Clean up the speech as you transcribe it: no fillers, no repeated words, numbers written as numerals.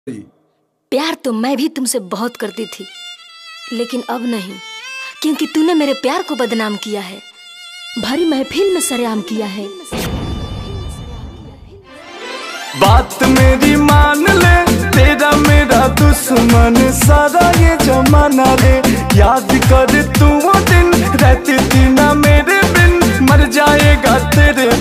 प्यार तो मैं भी तुमसे बहुत करती थी, लेकिन अब नहीं, क्योंकि तूने मेरे प्यार को बदनाम किया है, भरी महफिल में सरेआम किया है। बात मेरी मान ले, तेरा मेरा दुश्मन सारा ये जमाना रे। याद कर तू वो दिन, रहती थी ना मेरे बिन, मर जाएगा तेरे